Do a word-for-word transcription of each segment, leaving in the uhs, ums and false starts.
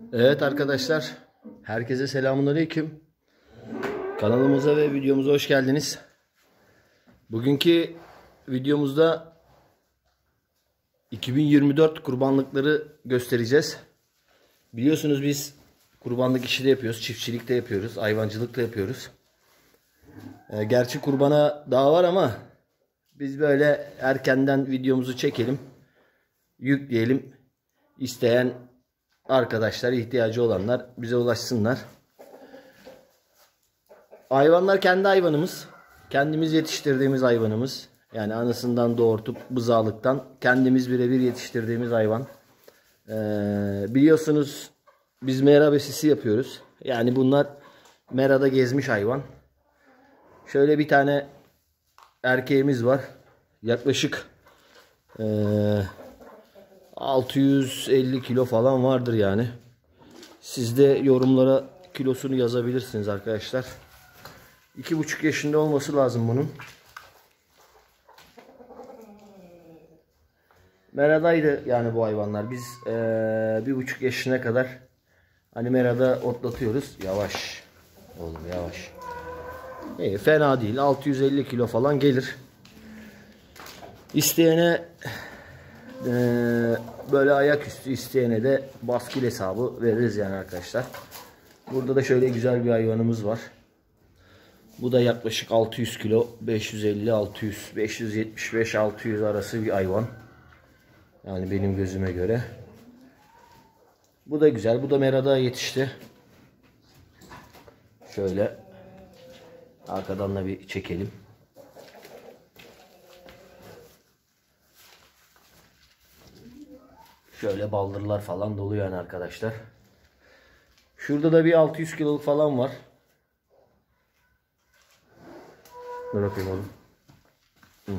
Evet arkadaşlar, herkese selamünaleyküm. Kanalımıza ve videomuza hoş geldiniz. Bugünkü videomuzda iki bin yirmi dört kurbanlıkları göstereceğiz. Biliyorsunuz biz kurbanlık işi de yapıyoruz, çiftçilik de yapıyoruz, hayvancılık da yapıyoruz. E, gerçi kurbana daha var ama biz böyle erkenden videomuzu çekelim, yükleyelim. İsteyen arkadaşlar, ihtiyacı olanlar bize ulaşsınlar. Hayvanlar kendi hayvanımız. Kendimiz yetiştirdiğimiz hayvanımız. Yani anasından doğurtup bızağlıktan kendimiz birebir yetiştirdiğimiz hayvan. Ee, biliyorsunuz biz mera besisi yapıyoruz. Yani bunlar merada gezmiş hayvan. Şöyle bir tane erkeğimiz var. Yaklaşık ee, altı yüz elli kilo falan vardır yani. Siz de yorumlara kilosunu yazabilirsiniz arkadaşlar. iki buçuk yaşında olması lazım bunun. Meradaydı yani bu hayvanlar. Biz ee, bir buçuk yaşına kadar hani merada otlatıyoruz. Yavaş oğlum, yavaş. İyi, fena değil. altı yüz elli kilo falan gelir. İsteyene ee, böyle ayaküstü, isteyene de baskül hesabı veririz yani arkadaşlar. Burada da şöyle güzel bir hayvanımız var. Bu da yaklaşık altı yüz kilo, beş yüz elli altı yüz, beş yüz yetmiş beş altı yüz arası bir hayvan. Yani benim gözüme göre. Bu da güzel. Bu da merada yetişti. Şöyle arkadan da bir çekelim. Şöyle baldırlar falan dolu yani arkadaşlar. Şurada da bir altı yüz kiloluk falan var. Dur bakayım oğlum. Hı.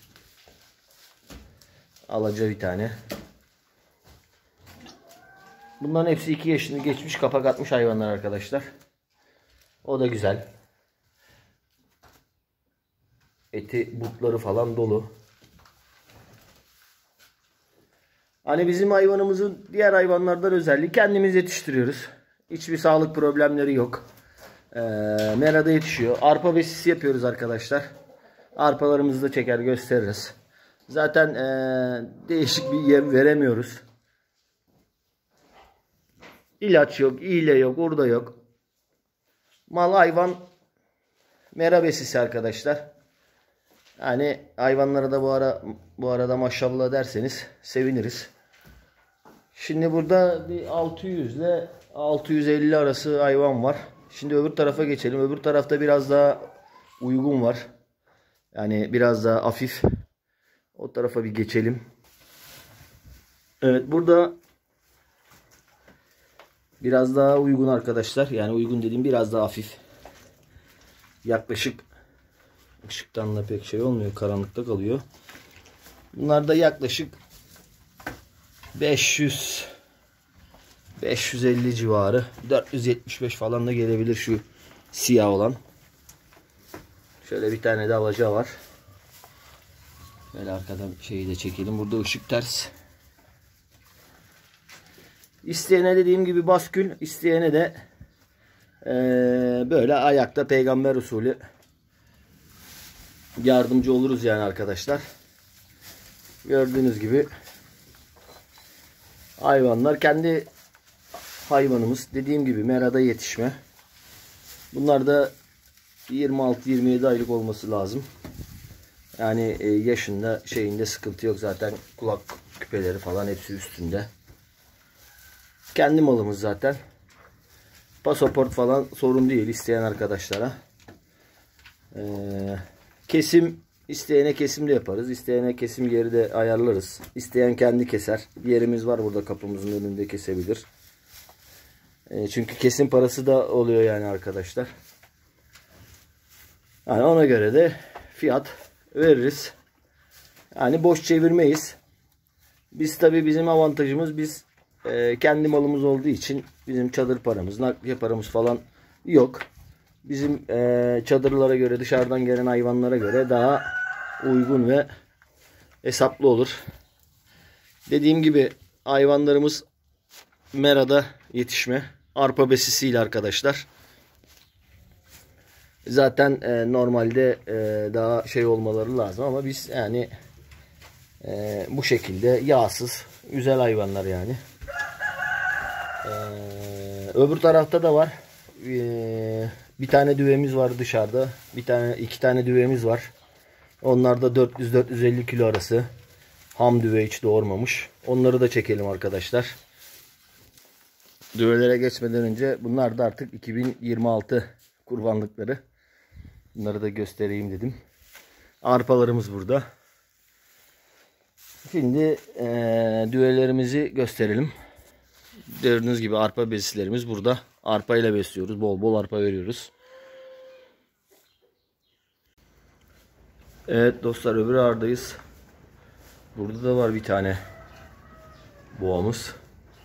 Alaca bir tane. Bunların hepsi iki yaşını geçmiş, kapak atmış hayvanlar arkadaşlar. O da güzel. Eti, butları falan dolu. Hani bizim hayvanımızın diğer hayvanlardan özelliği, kendimiz yetiştiriyoruz. Hiçbir sağlık problemleri yok. Ee, merada yetişiyor. Arpa besisi yapıyoruz arkadaşlar. Arpalarımızı da çeker gösteririz. Zaten ee, değişik bir yem veremiyoruz. İlaç yok, iğne yok, urda yok. Mal hayvan mera besisi arkadaşlar. Yani hayvanlara da bu ara bu arada maşallah derseniz seviniriz. Şimdi burada bir altı yüz ile altı yüz elli arası hayvan var. Şimdi öbür tarafa geçelim. Öbür tarafta biraz daha uygun var. Yani biraz daha hafif. O tarafa bir geçelim. Evet, burada biraz daha uygun arkadaşlar. Yani uygun dediğim biraz daha hafif. Yaklaşık, ışıktan da pek şey olmuyor. Karanlıkta kalıyor. Bunlar da yaklaşık beş yüz beş yüz elli civarı. dört yüz yetmiş beş falan da gelebilir şu siyah olan. Şöyle bir tane de alaca var. Böyle arkadan şeyi de çekelim. Burada ışık ters. İsteyene dediğim gibi baskül, isteyene de ee, böyle ayakta peygamber usulü yardımcı oluruz yani arkadaşlar. Gördüğünüz gibi hayvanlar kendi hayvanımız. Dediğim gibi merada yetişme. Bunlar da yirmi altı yirmi yedi aylık olması lazım. Yani yaşında şeyinde sıkıntı yok zaten, kulak küpeleri falan hepsi üstünde. Kendi malımız zaten. Pasaport falan sorun değil isteyen arkadaşlara. Ee, kesim isteyene kesim de yaparız. İsteyene kesim yeri de ayarlarız. İsteyen kendi keser. Bir yerimiz var burada, kapımızın önünde kesebilir. Ee, çünkü kesim parası da oluyor yani arkadaşlar. Yani ona göre de fiyat veririz. Yani boş çevirmeyiz. Biz tabi, bizim avantajımız, biz e, kendi malımız olduğu için bizim çadır paramız, nakliye paramız falan yok. Bizim e, çadırlara göre, dışarıdan gelen hayvanlara göre daha uygun ve hesaplı olur. Dediğim gibi hayvanlarımız merada yetişme arpa besisiyle arkadaşlar. Zaten e, normalde e, daha şey olmaları lazım ama biz yani e, bu şekilde yağsız güzel hayvanlar yani. E, öbür tarafta da var. E, bir tane düvemiz var dışarıda. Bir tane iki tane düvemiz var. Onlar da dört yüz dört yüz elli kilo arası. Ham düve, hiç doğurmamış. Onları da çekelim arkadaşlar. Düvelere geçmeden önce bunlar da artık iki bin yirmi altı kurbanlıkları. Bunları da göstereyim dedim. Arpalarımız burada. Şimdi e, düvelerimizi gösterelim. Gördüğünüz gibi arpa besislerimiz burada. Arpa ile besliyoruz. Bol bol arpa veriyoruz. Evet dostlar, öbür ağırdayız. Burada da var bir tane boğamız.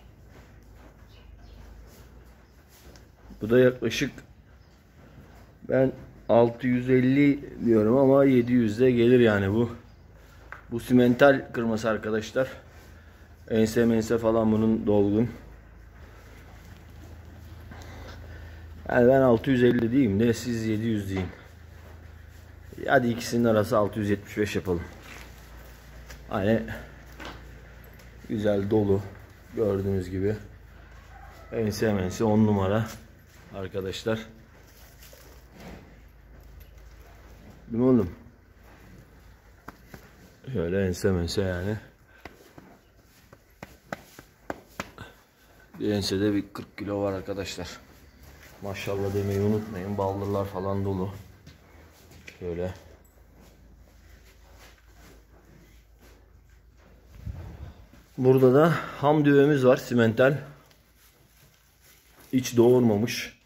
Bu da yaklaşık ben altı yüz elli diyorum ama yedi yüzde gelir yani bu. Bu simental kırması arkadaşlar. Ense mense falan bunun dolgun. Yani ben altı yüz elli diyeyim de siz yedi yüz deyin. Hadi ikisinin arası altı yüz yetmiş beş yapalım. Hani güzel dolu gördüğünüz gibi. Ense mense on numara arkadaşlar. Değil mi oğlum? Şöyle ense mense yani. Bir ensede bir kırk kilo var arkadaşlar. Maşallah demeyi unutmayın. Baldırlar falan dolu. Şöyle. Burada da ham düvemiz var. Simental. Hiç doğurmamış.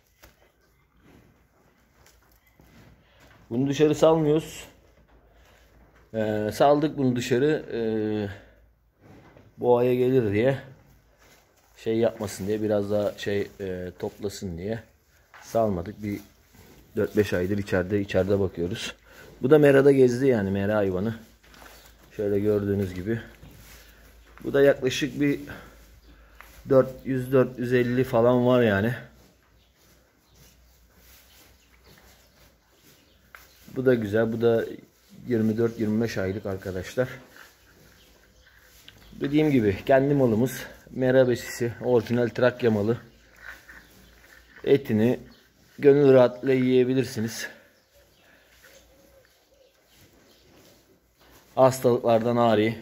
Bunu dışarı salmıyoruz. Ee, saldık bunu dışarı. Ee, boğaya gelir diye. Şey yapmasın diye. Biraz daha şey e, toplasın diye. Salmadık. Bir dört beş aydır içeride içeride bakıyoruz. Bu da merada gezdi yani, mera hayvanı. Şöyle gördüğünüz gibi. Bu da yaklaşık bir dört yüz dört yüz elli falan var yani. Bu da güzel. Bu da yirmi dört yirmi beş aylık arkadaşlar. Dediğim gibi kendi malımız. Mera besisi. Orijinal Trakya malı. Etini gönül rahatlığıyla yiyebilirsiniz. Hastalıklardan ari.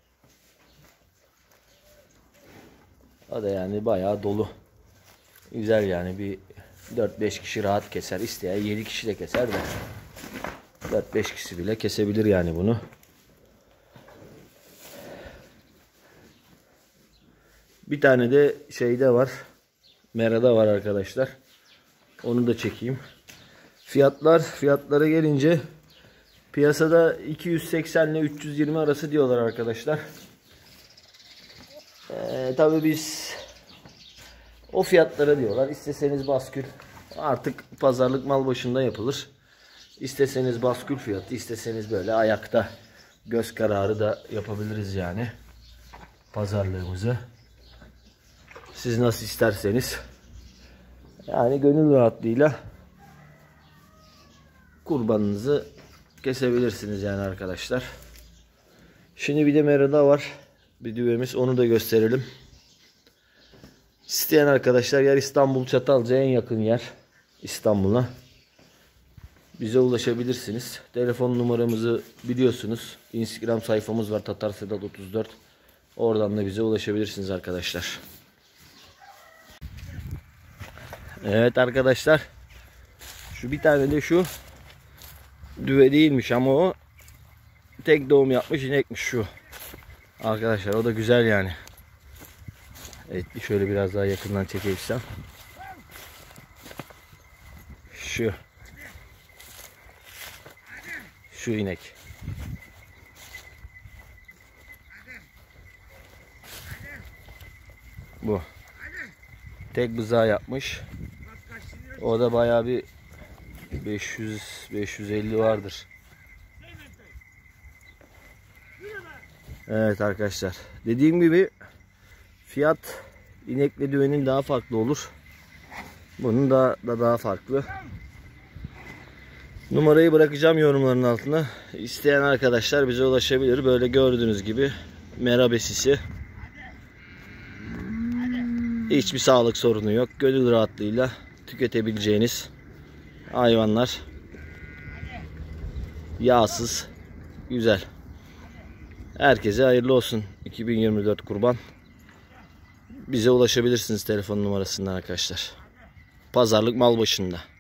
O da yani bayağı dolu. Güzel yani, bir dört beş kişi rahat keser. İsteyen yedi kişi de keser de. dört beş kişi bile kesebilir yani bunu. Bir tane de şeyde var. Merada var arkadaşlar. Onu da çekeyim. Fiyatlar, fiyatlara gelince piyasada iki yüz seksen ile üç yüz yirmi arası diyorlar arkadaşlar. Ee, tabii biz o fiyatlara diyorlar. İsteseniz baskül, artık pazarlık mal başında yapılır. İsteseniz baskül fiyatı, isteseniz böyle ayakta göz kararı da yapabiliriz yani pazarlığımızı. Siz nasıl isterseniz. Yani gönül rahatlığıyla kurbanınızı kesebilirsiniz yani arkadaşlar. Şimdi bir de merada var. Bir düvemiz, onu da gösterelim. İsteyen arkadaşlar, yer İstanbul Çatalca, en yakın yer İstanbul'a. Bize ulaşabilirsiniz. Telefon numaramızı biliyorsunuz. Instagram sayfamız var, Tatar Sedat otuz dört. Oradan da bize ulaşabilirsiniz arkadaşlar. Evet arkadaşlar. Şu bir tane de şu düve değilmiş ama o tek doğum yapmış inekmiş şu. Arkadaşlar o da güzel yani. Evet, şöyle biraz daha yakından çekebilsem. Şu. Şu inek. Bu. Tek bızağı yapmış. O da bayağı bir beş yüz beş yüz elli vardır. Evet arkadaşlar. Dediğim gibi fiyat İnekle düvenin daha farklı olur. Bunun da, da daha farklı. Numarayı bırakacağım yorumların altına. İsteyen arkadaşlar bize ulaşabilir. Böyle gördüğünüz gibi mera besisi. Hiçbir sağlık sorunu yok. Gönül rahatlığıyla tüketebileceğiniz hayvanlar. Yağsız. Güzel. Herkese hayırlı olsun. iki bin yirmi dört kurban. Bize ulaşabilirsiniz telefon numarasından arkadaşlar. Pazarlık mal başında.